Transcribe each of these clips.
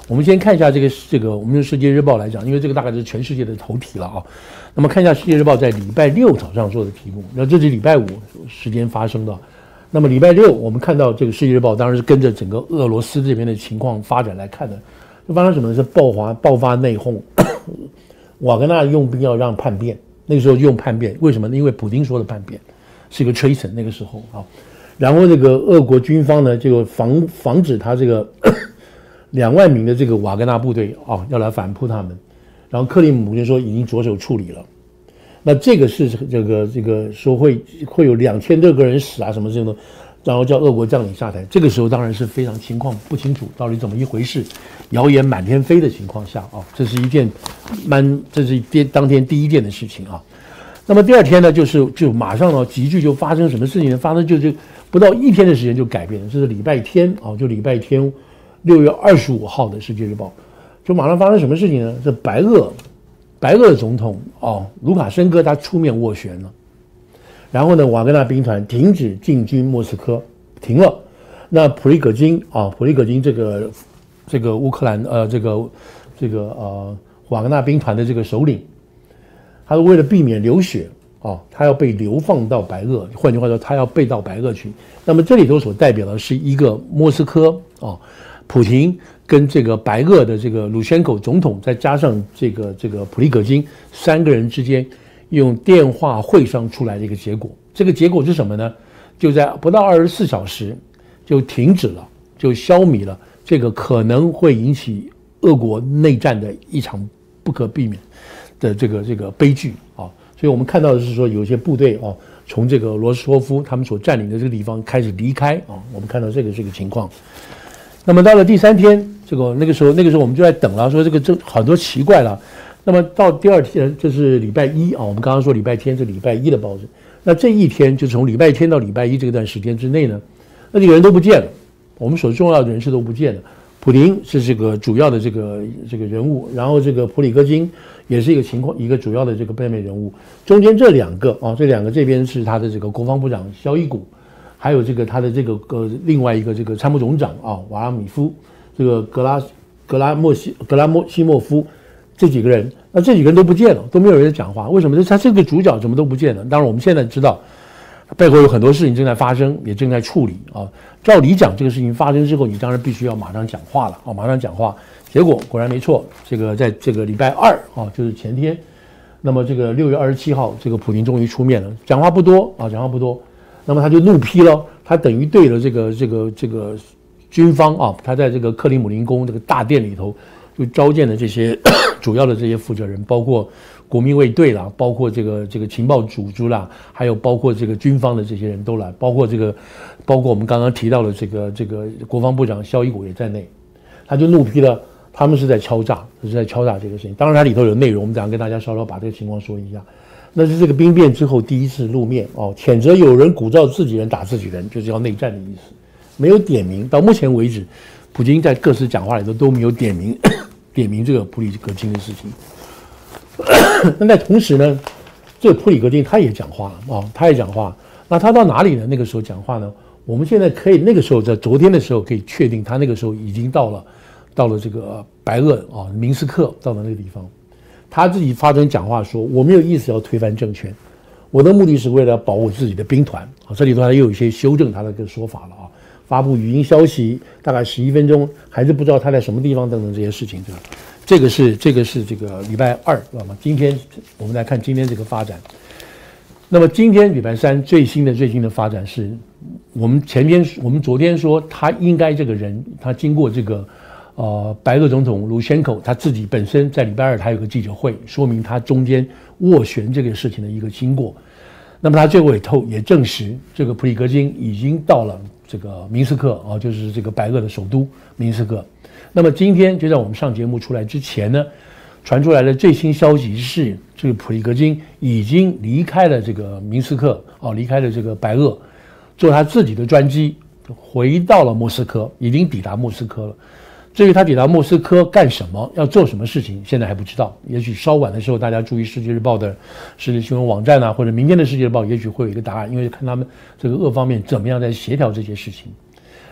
我们先看一下我们用《世界日报》来讲，因为这个大概是全世界的头题了啊。那么看一下《世界日报》在礼拜六早上做的题目，那这是礼拜5时间发生的。那么礼拜六我们看到这个《世界日报》当然是跟着整个俄罗斯这边的情况发展来看的。就发生什么呢？是爆发内讧，瓦格纳用兵要让叛变，那个时候就用叛变，为什么呢？因为普丁说的叛变是一个 treason， 那个时候啊。然后这个俄国军方呢，就防止他这个2万名的这个瓦格纳部队啊要来反扑他们，然后克里姆林说已经着手处理了。那这个是这个说会有2000多个人死啊什么这种的，然后叫俄国将领下台。这个时候当然是非常情况不清楚，到底怎么一回事，谣言满天飛的情况下啊，这是当天第一件的事情啊。那么第二天呢，就马上呢急剧就发生什么事情呢？发生就不到1天的时间就改变了，这是礼拜天啊，就礼拜天6月25号的《世界日报》，就马上发生什么事情呢？是白俄的总统卢卡申科他出面斡旋了，然后呢，瓦格纳兵团停止进军莫斯科，停了。那普里戈金这个乌克兰瓦格纳兵团的这个首领，他是为了避免流血他要被流放到白俄，换句话说，他要被到白俄去。那么这里头所代表的是一个莫斯科普廷跟这个白俄的这个鲁宣科总统，再加上这个普里戈金3个人之间用电话会商出来的一个结果。这个结果是什么呢？就在不到24小时就停止了，就消弭了这个可能会引起俄国内战的一场不可避免的这个悲剧啊。所以我们看到的是说，有些部队从这个罗斯托夫他们所占领的这个地方开始离开我们看到这个情况。那么到了第3天，那个时候我们就在等了，说这很多奇怪了。那么到第2天，这是礼拜1我们刚刚说礼拜天是礼拜1的报纸。那这一天就从礼拜天到礼拜1这段时间之内呢，那这个人都不见了，我们所重要的人士都不见了。普林是这个主要的这个人物，然后这个普里戈金也是一个主要的这个背面人物。中间这两个这边是他的这个国防部长肖伊古，还有他的另外一个这个参谋总长瓦拉米夫，这个格拉西莫夫这几个人，那这几个人都不见了，都没有人讲话。为什么？他这个主角怎么都不见了？当然我们现在知道背后有很多事情正在发生，也正在处理照理讲，这个事情发生之后，你当然必须要马上讲话了马上讲话。结果果然没错，在这个礼拜2就是前天，那么这个6月27号，这个普京终于出面了，讲话不多。那么他就怒批了，他等于对了这个军方他在这个克里姆林宫这个大殿里头就召见了这些主要的这些负责人，包括国民卫队啦，包括这个情报组织啦，还有包括这个军方的这些人都来，包括我们刚刚提到的这个国防部长肖伊古也在内，他就怒批了，他们是在敲诈这个事情。当然它里头有内容，我们等一下跟大家稍稍把这个情况说一下。那是这个兵变之后第一次露面谴责有人鼓噪自己人打自己人，就是要内战的意思，没有点名。到目前为止，普京在各次讲话里头都没有点名这个普里戈金的事情。那在同时呢，这个普里戈金他也讲话了他也讲话。那他到哪里呢？那个时候讲话呢？我们现在可以那个时候在昨天的时候可以确定，他那个时候已经到了这个白俄明斯克，到了那个地方。他自己发声讲话说：“我没有意思要推翻政权，我的目的是为了保护自己的兵团。”这里头他又有一些修正他的这个说法了发布语音消息大概11分钟，还是不知道他在什么地方等等这些事情，对吧？这个是这个礼拜2，知道吗？今天我们来看今天这个发展。那么今天礼拜3最新的发展是，我们昨天说他应该这个人，他经过这个白俄总统卢宣科他自己本身在礼拜2他有个记者会，说明他中间斡旋这个事情的一个经过。那么他最后也证实，这个普里戈金已经到了这个明斯克就是这个白俄的首都明斯克。那么今天就在我们上节目出来之前呢，传出来的最新消息是，这个普里戈金已经离开了这个明斯克离开了这个白俄，坐他自己的专机回到了莫斯科，已经抵达莫斯科了。至于他抵达莫斯科干什么，要做什么事情，现在还不知道。也许稍晚的时候，大家注意《世界日报》的时事新闻网站或者明天的《世界日报》，也许会有一个答案，因为看他们这个俄方面怎么样在协调这些事情。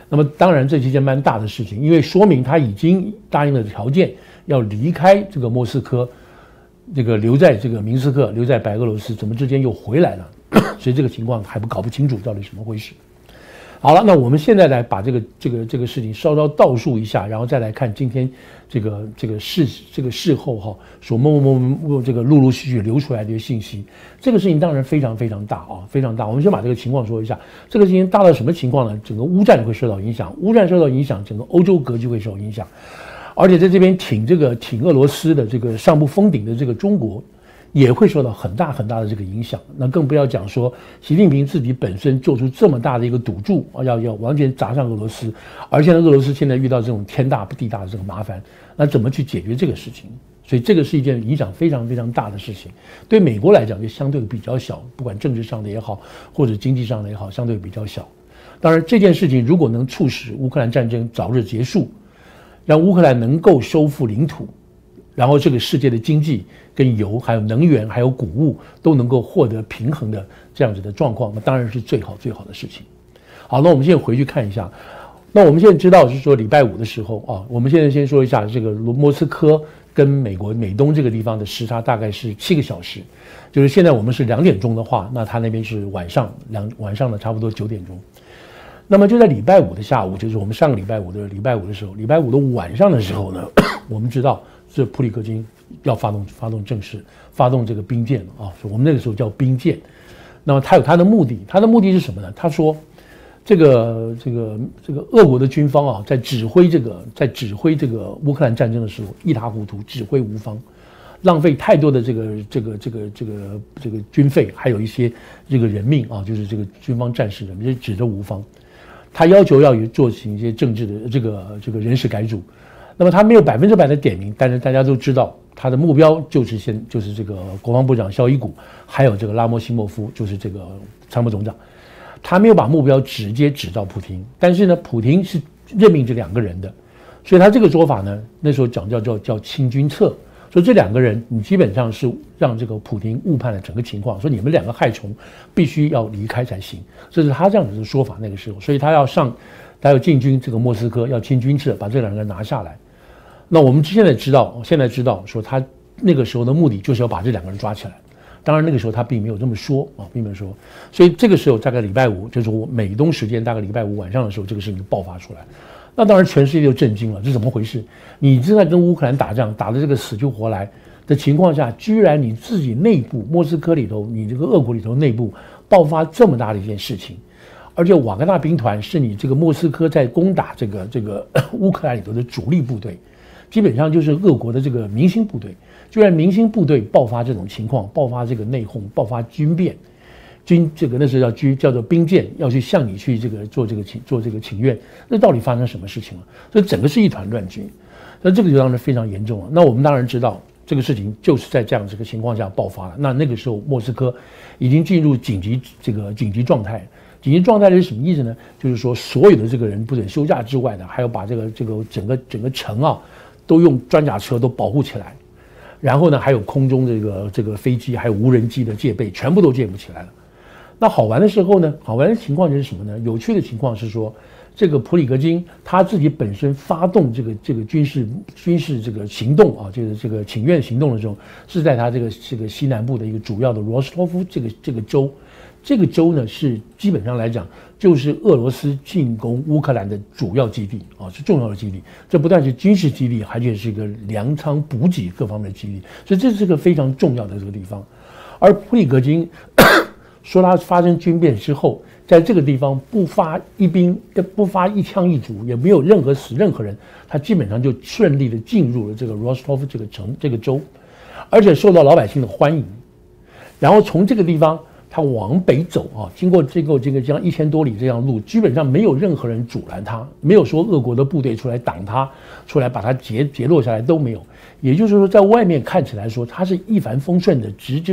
那么当然这是一件蛮大的事情，因为说明他已经答应了条件，要离开这个莫斯科，这个留在这个明斯克，留在白俄罗斯，怎么之间又回来了？所以这个情况还搞不清楚到底怎么回事。好了，那我们现在来把这个事情稍稍倒数一下，然后再来看今天这个事后哈所这个陆续流出来的信息。这个事情当然非常非常大啊，非常大。我们先把这个情况说一下。这个事情大到什么情况呢？整个乌战会受到影响，乌战受到影响，整个欧洲格局会受影响，而且在这边挺俄罗斯的这个上不封顶的这个中国，也会受到很大很大的这个影响。那更不要讲说习近平自己本身做出这么大的一个赌注啊，要完全砸上俄罗斯，而且呢，俄罗斯现在遇到这种天大地大的这个麻烦，那怎么去解决这个事情？所以这个是一件影响非常非常大的事情。对美国来讲就相对比较小，不管政治上的也好，或者经济上的也好，相对比较小。当然这件事情如果能促使乌克兰战争早日结束，让乌克兰能够收复领土，然后这个世界的经济跟油还有能源还有谷物都能够获得平衡的这样子的状况，那当然是最好的事情。好，那我们现在回去看一下。那我们现在知道是说礼拜五的时候啊，我们现在先说一下这个莫斯科跟美东这个地方的时差大概是7个小时，就是现在我们是2点钟的话，那他那边是晚上的差不多9点钟。那么就在礼拜五的下午，就是我们上个礼拜五的时候，礼拜五的晚上的时候呢，我们知道这普里戈金要发动正式发动这个兵谏啊，我们那个时候叫兵谏。那么他有他的目的，他的目的是什么呢？他说这个俄国的军方啊，在指挥这个乌克兰战争的时候一塌糊涂，指挥无方，浪费太多的这个军费，还有一些这个人命啊，就是这个军方战士人民指着无方。他要求要做一些政治的这个人事改组，那么他没有100%的点名，但是大家都知道他的目标就是这个国防部长绍伊古，还有这个拉莫西莫夫，就是这个参谋总长。他没有把目标直接指到普廷，但是呢，普廷是任命这2个人的，所以他这个说法呢，那时候讲叫清君侧，说这2个人你基本上是让这个普廷误判了整个情况，说你们2个害虫必须要离开才行，这是他这样子的说法。那个时候，所以他要进军这个莫斯科，要清君侧，把这2个人拿下来。那我们现在知道说他那个时候的目的就是要把这2个人抓起来。当然那个时候他并没有这么说啊，并没有说。所以这个时候大概礼拜五，就是我美东时间大概礼拜五晚上的时候，这个事情就爆发出来。那当然全世界就震惊了，这怎么回事？你正在跟乌克兰打仗，打得这个死去活来的情况下，居然你自己内部莫斯科里头，你这个俄国里头内部爆发这么大的一件事情，而且瓦格纳兵团是你这个莫斯科在攻打这个乌克兰里头的主力部队，基本上就是俄国的这个明星部队。居然明星部队爆发这种情况，爆发这个内讧，爆发军变，那时候叫做兵谏，要去向你去做这个请愿，那到底发生什么事情了？所以整个是一团乱军，那这个就当然非常严重了。那我们当然知道这个事情就是在这样这个情况下爆发了。那个时候莫斯科已经进入紧急状态。紧急状态是什么意思呢？就是说所有的这个人不准休假之外的，还要把这个整个城啊都用装甲车都保护起来。然后呢，还有空中这个飞机，还有无人机的戒备，全部都建不起来了。那好玩的时候呢，好玩的情况就是什么呢？有趣的情况是说，这个普里戈金他自己本身发动这个军事这个行动啊，就是这个请愿行动的时候，是在他这个西南部的一个主要的罗斯托夫这个州。这个州呢是基本上来讲就是俄罗斯进攻乌克兰的主要基地啊，是重要的基地。这不但是军事基地，而且是一个粮仓补给各方面的基地，所以这是个非常重要的这个地方。而普里戈金说他发生军变之后，在这个地方不发一枪一卒，也没有死任何人，他基本上就顺利的进入了这个罗斯托夫这个州，而且受到老百姓的欢迎。然后从这个地方他往北走啊，经过这样1000多里这样路，基本上没有任何人阻拦他，没有说俄国的部队出来挡他，出来把他截落下来都没有。也就是说，在外面看起来说他是一帆风顺的，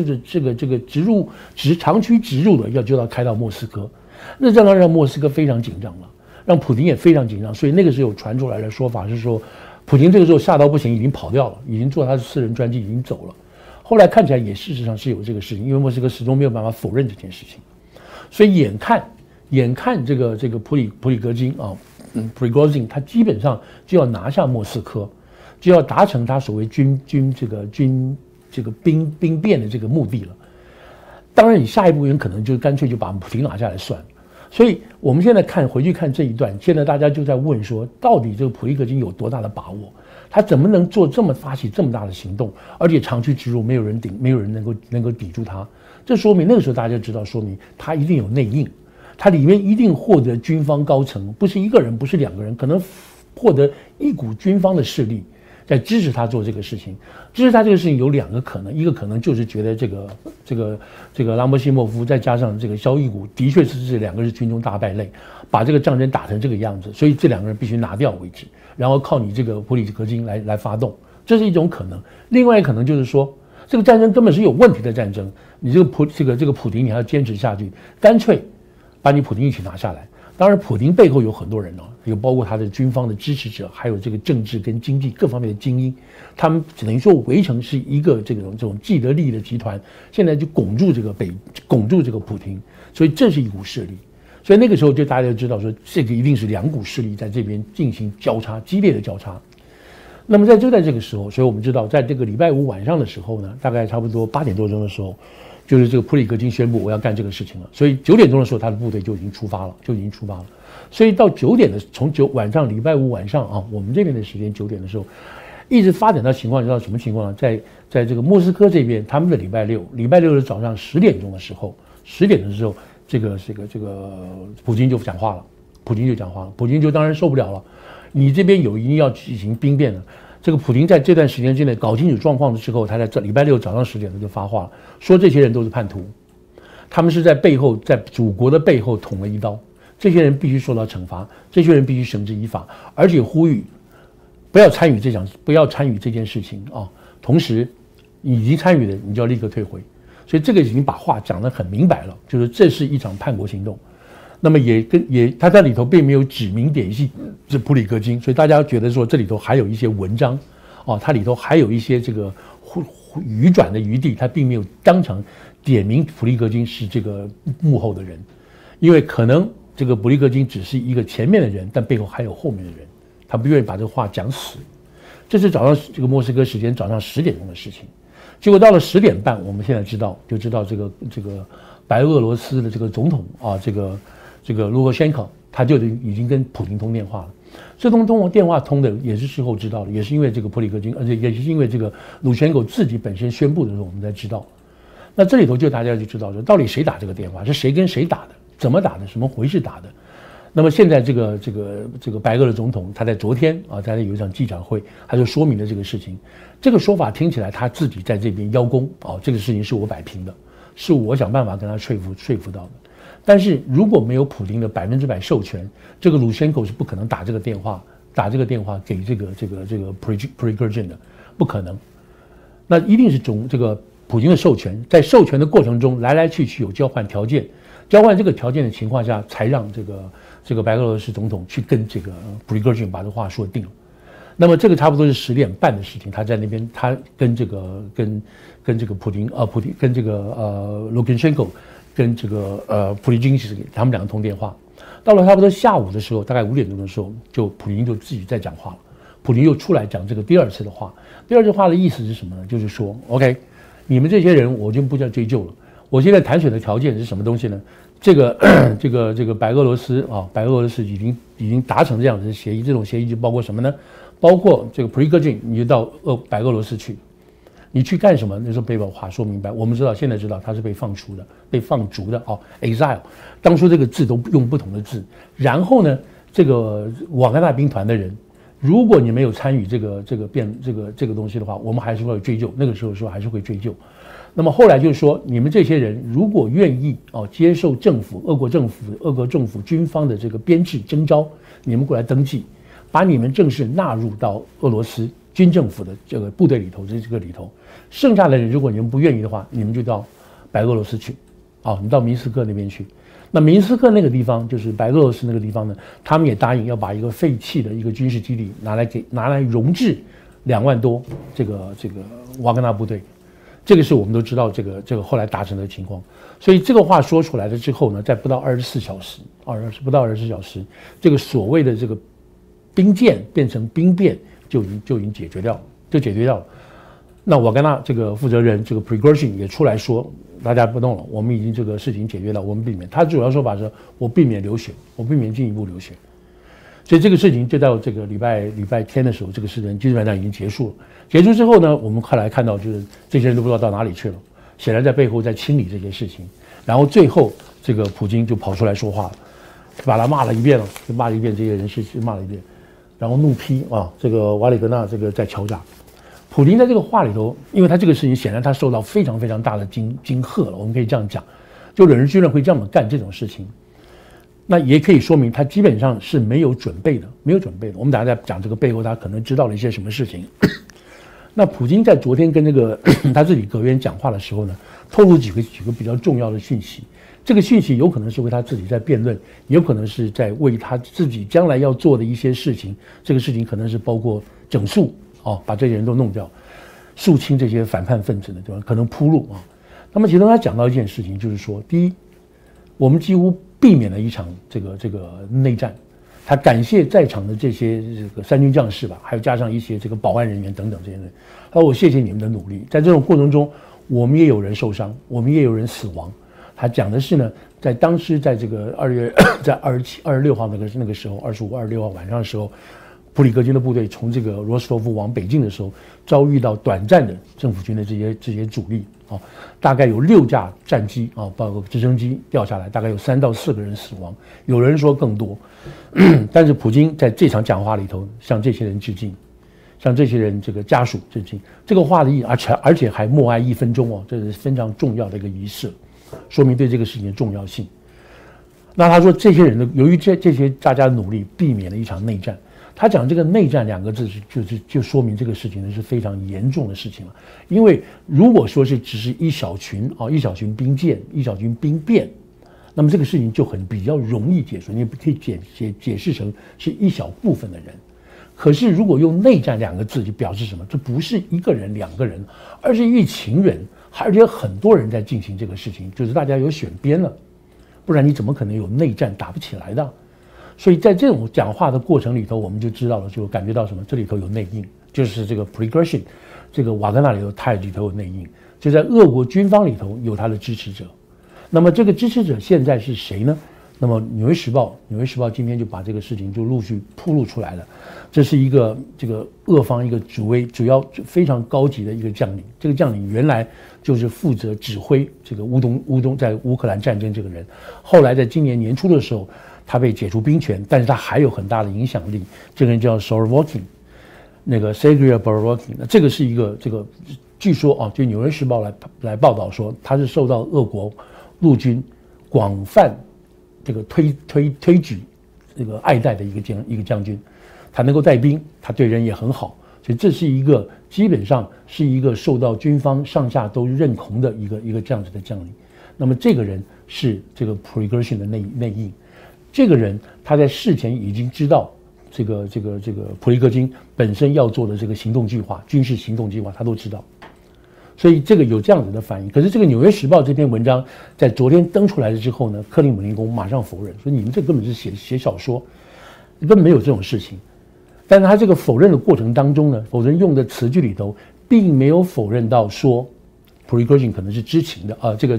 长驱直入的，就要开到莫斯科。那这样让莫斯科非常紧张了，让普京也非常紧张。所以那个时候传出来的说法是说，普京这个时候吓到不行，已经跑掉了，已经坐他的私人专机已经走了。后来看起来也事实上是有这个事情，因为莫斯科始终没有办法否认这件事情，所以眼看这个普里戈金啊， Prigozhin 他基本上就要拿下莫斯科，就要达成他所谓兵变的这个目的了。当然，你下一步人可能就干脆就把普京拿下来算了。所以我们现在回去看这一段，现在大家就在问说，到底这个普利戈金有多大的把握？他怎么能发起这么大的行动，而且长驱直入，没有人能够抵住他？这说明那个时候大家就知道，说明他一定有内应，他里面一定获得军方高层，不是一个人，不是两个人，可能获得一股军方的势力在支持他做这个事情。支持他这个事情有两个可能，一个可能就是觉得这个拉莫西莫夫再加上这个肖伊古的确是这两个是军中大败类，把这个战争打成这个样子，所以这两个人必须拿掉为止，然后靠你这个普里戈金来发动，这是一种可能。另外一个可能就是说，这个战争根本是有问题的战争，你这个普丁你还要坚持下去，干脆把你普丁一起拿下来。当然，普丁背后有很多人哦，有包括他的军方的支持者，还有这个政治跟经济各方面的精英，他们只能说围城是一个这种既得利益的集团，现在就拱住这个普丁，所以这是一股势力。所以那个时候就大家就知道说，这个一定是两股势力在这边进行激烈的交叉。那么在这个时候，所以我们知道，在这个礼拜五晚上的时候呢，大概差不多8点多钟的时候，就是这个普里戈金宣布我要干这个事情了。所以9点钟的时候，他的部队就已经出发了。所以到9点的，从晚上礼拜五晚上啊，我们这边的时间9点的时候，一直发展到情况，你知道什么情况呢？在这个莫斯科这边，他们的礼拜六的早上10点钟的时候，这个普京就讲话了。普京就当然受不了了，你这边一定要进行兵变了。这个普京在这段时间之内搞清楚状况之后，他在礼拜六早上10点就发话了，说这些人都是叛徒，他们是在祖国的背后捅了一刀，这些人必须受到惩罚，这些人必须绳之以法，而且呼吁不要参与这件事情啊。同时，你已经参与的，你就要立刻退回。所以这个已经把话讲得很明白了，就是这是一场叛国行动。那么他在里头并没有指名点系这普里戈金，所以大家觉得说这里头还有一些文章，它里头还有一些这个迂转的余地，他并没有当场点名普里戈金是这个幕后的人，因为可能这个普里戈金只是一个前面的人，但背后还有后面的人，他不愿意把这个话讲死。这是早上这个莫斯科时间早上10点钟的事情，结果到了10点半，我们现在知道这个白俄罗斯的这个总统啊，这个卢卡申科他就已经跟普京通电话了。这通电话通的也是事后知道的，也是因为这个普里戈金，而且也是因为这个卢申科自己本身宣布的时候，我们才知道。那这里头大家就知道说，到底谁打这个电话，是谁跟谁打的，怎么打的，什么回事打的。那么现在这个白俄的总统，他在昨天啊，在有一场记者会，他就说明了这个事情。这个说法听起来他自己在这边邀功啊，这个事情是我摆平的，是我想办法跟他说服到的。但是如果没有普京的100%授权，这个卢申科是不可能打这个电话给这个Prigozhin的，不可能。那一定是这个普京的授权，在授权的过程中来来去去有交换条件，交换这个条件的情况下，才让这个白俄罗斯总统去跟这个 Prigozhin 把这话说定了。那么这个差不多是10点半的事情，他在那边，他跟这个普京跟这个卢卡申科跟这个普里金斯基他们两个通电话。到了差不多下午的时候，大概5点钟的时候，普京就自己在讲话了。普京又出来讲这个第二次的话。第二次话的意思是什么呢？就是说 ，OK， 你们这些人我就不叫追究了。我现在谈选的条件是什么东西呢？这个白俄罗斯已经达成这样子的协议，这种协议就包括什么呢？包括这个 Prigozhin 你就到白俄罗斯去，你去干什么？那时候被把话说明白。我们现在知道他是被放逐的exile。当初这个字都用不同的字。然后呢，这个瓦格纳兵团的人，如果你没有参与这个东西的话，我们还是会追究。那个时候说还是会追究。那么后来就是说，你们这些人如果愿意接受俄国政府军方的这个编制征召，你们过来登记，把你们正式纳入到俄罗斯军政府的这个部队里头，这个里头。剩下的人，如果你们不愿意的话，你们就到白俄罗斯去，你到明斯克那边去。那明斯克那个地方就是白俄罗斯那个地方呢，他们也答应要把一个废弃的一个军事基地拿来容置2万多这个瓦格纳部队。这个是我们都知道这个后来达成的情况。所以这个话说出来了之后呢，在不到24小时不到24小时，这个所谓的这个兵谏变成兵变就已经解决掉了。那瓦格纳这个负责人这个 Prigozhin 也出来说，大家不动了，我们已经这个事情解决了，我们避免。他主要说法是，我避免流血，我避免进一步流血。所以这个事情就到这个礼拜天的时候，这个事情基本上已经结束了。结束之后呢，我们后来看到就是这些人都不知道到哪里去了，显然在背后在清理这些事情。然后最后这个普京就跑出来说话了，把他骂了一遍了，就骂了一遍这些人是骂了一遍，然后怒批这个瓦里格纳这个在敲诈。普京在这个话里头，因为他这个事情显然他受到非常非常大的惊吓了，我们可以这样讲，就有人居然会这样干这种事情。那也可以说明他基本上是没有准备的。我们等下在讲这个背后，他可能知道了一些什么事情。那普京在昨天跟那个他自己阁员讲话的时候呢，透露几个比较重要的讯息。这个讯息有可能是为他自己在辩论，也有可能是在为他自己将来要做的一些事情。这个事情可能是包括整肃把这些人都弄掉，肃清这些反叛分子的，对吧？可能铺路那么其中他讲到一件事情，就是说，第一，我们几乎避免了一场这个内战。他感谢在场的这些3军将士吧，还有加上一些这个保安人员等等这些人。他说：“我谢谢你们的努力，在这种过程中，我们也有人受伤，我们也有人死亡。”他讲的是呢，在当时在这个2月在27、26号那个时候，25、26号晚上的时候，普里戈金的部队从这个罗斯托夫往北进的时候，遭遇到短暂的政府军的这些阻力大概有6架战机包括直升机掉下来，大概有3到4个人死亡，有人说更多。但是普京在这场讲话里头向这些人致敬，向这些人这个家属致敬。这个话的意义，而且还默哀1分钟这是非常重要的一个仪式，说明对这个事情的重要性。那他说这些人呢，由于这些大家的努力，避免了一场内战。他讲这个内战2个字就说明这个事情呢是非常严重的事情了。因为如果说是只是一小群兵谏、一小群兵变，那么这个事情就比较容易解释，你可以解释成是一小部分的人。可是如果用内战2个字，就表示什么？这不是1个人、2个人，而是一群人，而且很多人在进行这个事情，就是大家有选边了，不然你怎么可能有内战打不起来的？所以在这种讲话的过程里头，我们就知道了，就感觉到什么？这里头有内应，就是这个 Prigozhin， 这个瓦格纳里头，他里头有内应，就在俄国军方里头有他的支持者。那么这个支持者现在是谁呢？那么《纽约时报》今天就把这个事情就陆续披露出来了。这是一个这个俄方一个主要非常高级的一个将领，这个将领原来就是负责指挥这个乌东在乌克兰战争这个人，后来在今年年初的时候，他被解除兵权，但是他还有很大的影响力。这个人叫 Sorokin， 那个 Sergei Sorokin， 那这个是一个据说就《纽约时报》来报道说，他是受到俄国陆军广泛这个推举这个爱戴的一个将军，他能够带兵，他对人也很好，所以这是一个基本上是一个受到军方上下都认同的一个这样子的将领。那么这个人是这个 Prigozhin 的内应。这个人他在事前已经知道这个普里戈金本身要做的这个行动计划、军事行动计划，他都知道，所以这个有这样子的反应。可是这个《纽约时报》这篇文章在昨天登出来了之后呢，克里姆林宫马上否认，说你们这根本是写小说，根本没有这种事情。但是他这个否认的过程当中呢，否认用的词句里头，并没有否认到说Prigozhin 可能是知情的这个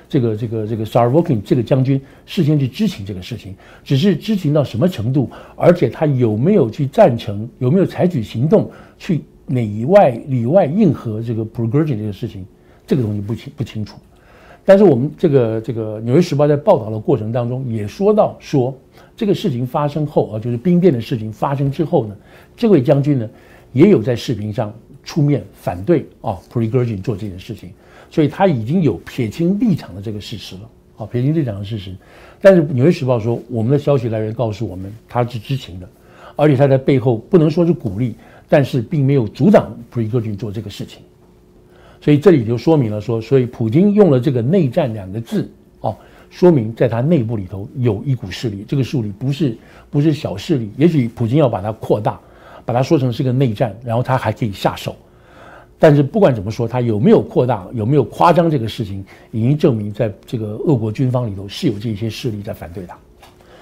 Sorokin 这个将军事先去知情这个事情，只是知情到什么程度，而且他有没有去赞成，有没有采取行动去里外应和这个 Prigozhin 这个事情，这个东西不清楚。但是我们这个《纽约时报》在报道的过程当中也说到说，这个事情发生后就是兵变的事情发生之后呢，这位将军呢也有在视频上出面反对Prigozhin 做这件事情，所以他已经有撇清立场的这个事实了撇清立场的事实。但是《纽约时报》说，我们的消息来源告诉我们他是知情的，而且他在背后不能说是鼓励，但是并没有阻挡 Prigozhin 做这个事情。所以这里就说明了说，所以普京用了这个内战2个字说明在他内部里头有一股势力，这个势力不是小势力，也许普京要把它扩大，把它说成是个内战，然后他还可以下手。但是不管怎么说，他有没有扩大，有没有夸张这个事情，已经证明在这个俄国军方里头是有这些势力在反对他。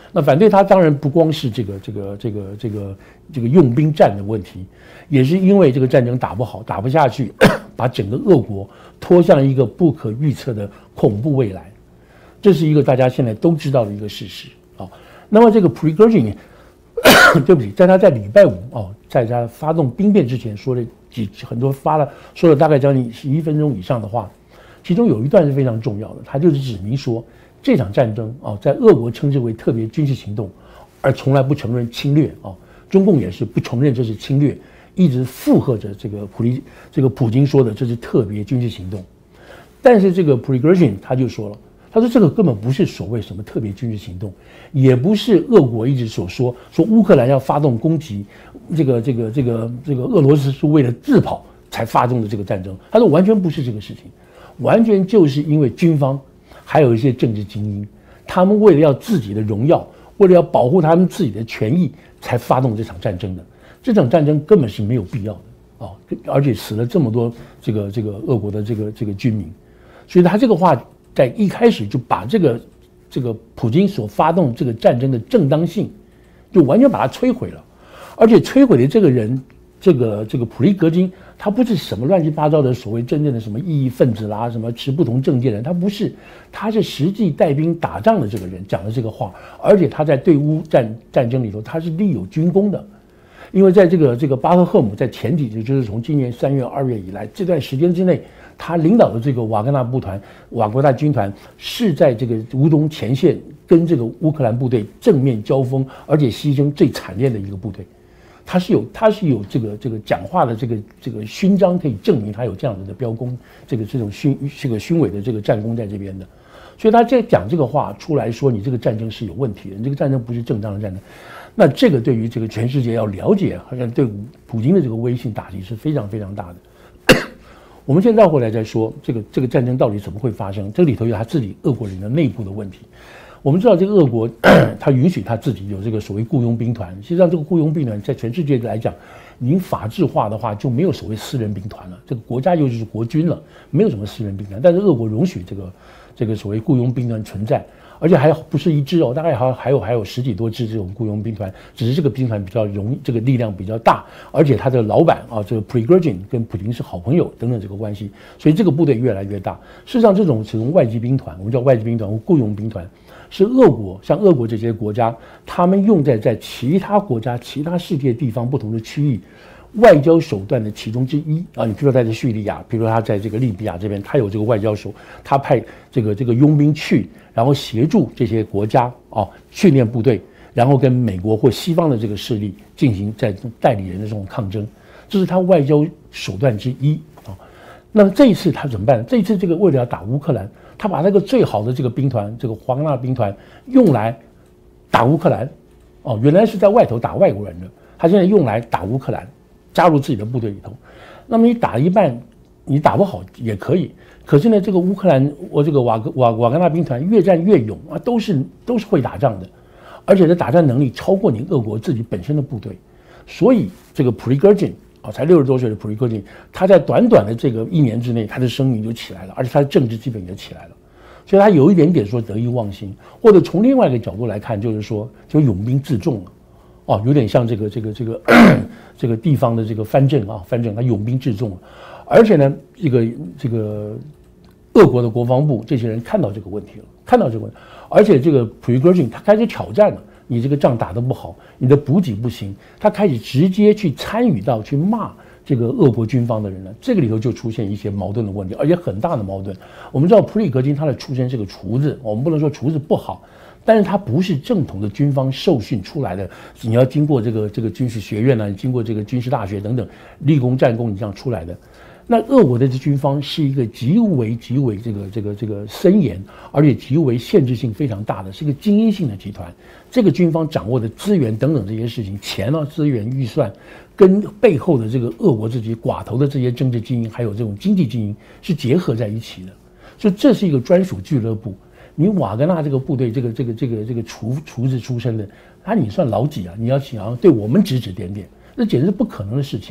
那反对他当然不光是这个用兵战的问题，也是因为这个战争打不好，打不下去，把整个俄国拖向一个不可预测的恐怖未来。这是一个大家现在都知道的一个事实啊。那么这个 Prigozhin， 对不起，在他在礼拜五在他发动兵变之前说了很多说了大概将近11分钟以上的话，其中有一段是非常重要的，他就是指明说这场战争在俄国称之为特别军事行动，而从来不承认侵略中共也是不承认这是侵略，一直附和着这个普京说的这是特别军事行动。但是这个 Prigozhin 他就说了。他说：“这个根本不是所谓什么特别军事行动，也不是俄国一直所说乌克兰要发动攻击，这个俄罗斯是为了自跑才发动的这个战争。他说完全不是这个事情，完全就是因为军方还有一些政治精英，他们为了要自己的荣耀，为了要保护他们自己的权益，才发动这场战争的。这场战争根本是没有必要的而且死了这么多这个俄国的这个军民，所以他这个话。”在一开始就把这个普京所发动这个战争的正当性，就完全把它摧毁了，而且摧毁的这个人，这个普利戈金，他不是什么乱七八糟的所谓真正的什么异议分子啦，什么持不同政见的人，他不是，他是实际带兵打仗的这个人讲的这个话，而且他在对乌战争里头他是立有军功的，因为在这个巴赫姆在前几，就是从今年3月2月以来这段时间之内。他领导的这个瓦格纳军团是在这个乌东前线跟这个乌克兰部队正面交锋，而且牺牲最惨烈的一个部队。他是有这个讲话的这个勋章可以证明他有这样子的标功，这种勋伟的这个战功在这边的。所以他在讲这个话出来说，你这个战争是有问题的，你这个战争不是正当的战争。那这个对于这个全世界要了解，好像对普京的这个威信打击是非常非常大的。我们现在绕回来再说这个战争到底怎么会发生？这里头有他自己俄国人的内部的问题。我们知道这个俄国他允许他自己有这个所谓雇佣兵团，实际上这个雇佣兵团在全世界来讲，已经法制化的话就没有所谓私人兵团了，这个国家就是国军了，没有什么私人兵团。但是俄国容许这个所谓雇佣兵团存在。而且还不是一支大概还有10几多支这种雇佣兵团，只是这个兵团比较这个力量比较大，而且他的老板这个 Prigozhin 跟普京是好朋友等等这个关系，所以这个部队越来越大。事实上，这种外籍兵团，我们叫外籍兵团或雇佣兵团，是像俄国这些国家，他们用在其他国家、其他世界地方不同的区域。外交手段的其中之一你比如说在叙利亚，比如说他在这个利比亚这边，他有这个外交手，他派这个佣兵去，然后协助这些国家训练部队，然后跟美国或西方的这个势力进行在代理人的这种抗争，这是他外交手段之一那么这一次他怎么办？这一次这个为了要打乌克兰，他把那个最好的这个兵团，这个华格纳兵团用来打乌克兰原来是在外头打外国人的，他现在用来打乌克兰。加入自己的部队里头，那么你打一半，你打不好也可以。可是呢，这个乌克兰，这个瓦格纳兵团越战越勇都是会打仗的，而且呢，打仗能力超过你俄国自己本身的部队。所以这个 Prigozhin 才60多岁的 Prigozhin， 他在短短的这个1年之内，他的声名就起来了，而且他的政治基本也起来了。所以他有一点点说得意忘形，或者从另外一个角度来看，就是说就拥兵自重了。有点像这个地方的这个藩镇他拥兵自重了，而且呢，这个俄国的国防部这些人看到这个问题了，而且这个 Prigozhin 他开始挑战了，你这个仗打得不好，你的补给不行，他开始直接去参与到去骂这个俄国军方的人了，这个里头就出现一些矛盾的问题，而且很大的矛盾。我们知道普里戈金他的出身是个厨子，我们不能说厨子不好。但是他不是正统的军方受训出来的，你要经过这个军事学院经过这个军事大学等等立功战功，你这样出来的。那俄国的军方是一个极为这个森严，而且极为限制性非常大的，是一个精英性的集团。这个军方掌握的资源等等这些事情，钱资源预算，跟背后的这个俄国自己寡头的这些政治精英，还有这种经济精英是结合在一起的，所以这是一个专属俱乐部。你瓦格纳这个部队，这个厨子出身的，你算老几啊？你要想要对我们指指点点，这简直是不可能的事情。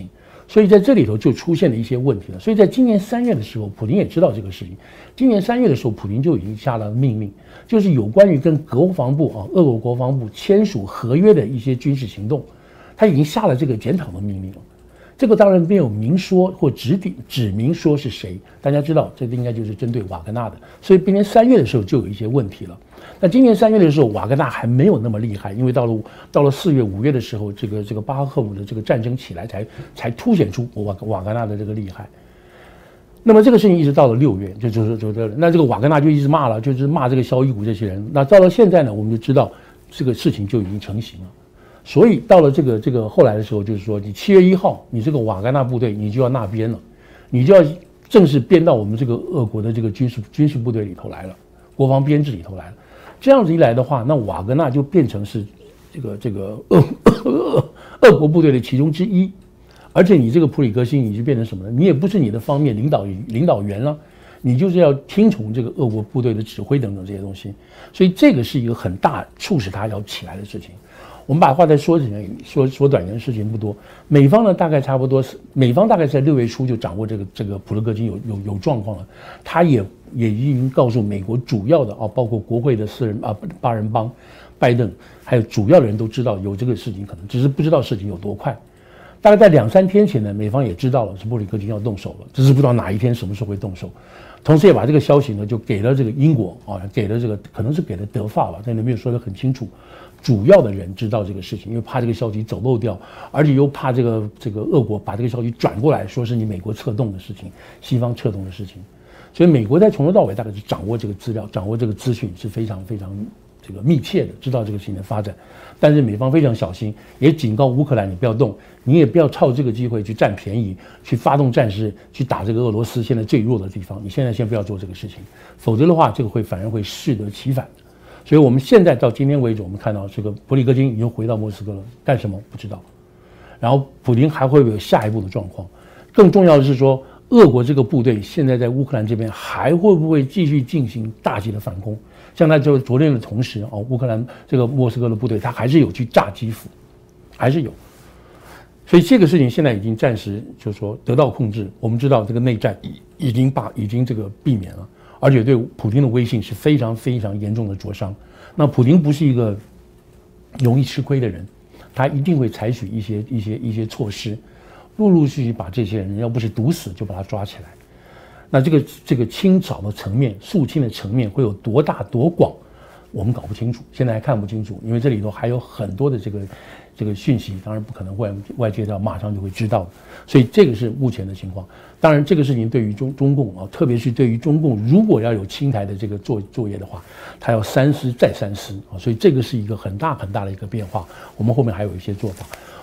所以在这里头就出现了一些问题了。所以在今年3月的时候，普京也知道这个事情。今年3月的时候，普京就已经下了命令，就是有关于跟国防部俄国国防部签署合约的一些军事行动，他已经下了这个检讨的命令了。这个当然没有明说或指明说是谁，大家知道这应该就是针对瓦格纳的。所以今年3月的时候就有一些问题了。那今年3月的时候，瓦格纳还没有那么厉害，因为到了4月、5月的时候，这个巴赫姆的这个战争起来才凸显出瓦格纳的这个厉害。那么这个事情一直到了6月，那这个瓦格纳就一直骂了，就是骂这个肖伊古这些人。那到了现在呢，我们就知道这个事情就已经成型了。所以到了这个后来的时候，就是说你7月1号，你这个瓦格纳部队你就要纳编了，你就要正式编到我们这个俄国的这个军事部队里头来了，国防编制里头来了。这样子一来的话，那瓦格纳就变成是这个俄国部队的其中之一，而且你这个普里戈辛你就变成什么呢？你也不是你的方面领导员了，你就是要听从这个俄国部队的指挥等等这些东西。所以这个是一个很大促使他要起来的事情。我们把话再说短一点，事情不多。美方呢，大概差不多是在6月初就掌握这个普里戈金有状况了，他也已经告诉美国主要的包括国会的8人帮，拜登还有主要的人都知道有这个事情可能，只是不知道事情有多快。大概在2-3天前呢，美方也知道了是普里戈金要动手了，只是不知道哪一天什么时候会动手。同时也把这个消息呢就给了这个英国给了这个可能是给了德法吧，在那边说得很清楚。主要的人知道这个事情，因为怕这个消息走漏掉，而且又怕这个俄国把这个消息转过来说是你美国策动的事情，西方策动的事情，所以美国在从头到尾大概是掌握这个资料、掌握这个资讯是非常非常这个密切的，知道这个事情的发展。但是美方非常小心，也警告乌克兰你不要动，你也不要趁这个机会去占便宜，去发动战事，去打这个俄罗斯现在最弱的地方。你现在先不要做这个事情，否则的话，这个反而会适得其反。所以我们现在到今天为止，我们看到这个普里戈金已经回到莫斯科了，干什么不知道。然后普京还会有下一步的状况。更重要的是说，俄国这个部队现在在乌克兰这边还会不会继续进行大剂的反攻？像他就昨天的同时乌克兰这个莫斯科的部队，他还是有去炸基辅，还是有。所以这个事情现在已经暂时就是说得到控制。我们知道这个内战已经这个避免了。而且对普京的威信是非常非常严重的灼伤。那普京不是一个容易吃亏的人，他一定会采取一些措施，陆陆续续把这些人，要不是毒死就把他抓起来。那这个清扫的层面、肃清的层面会有多大多广，我们搞不清楚，现在还看不清楚，因为这里头还有很多的这个讯息，当然不可能外界到马上就会知道的，所以这个是目前的情况。当然，这个事情对于中共特别是对于中共，如果要有清台的这个作业的话，他要三思再三思所以这个是一个很大很大的一个变化。我们后面还有一些做法。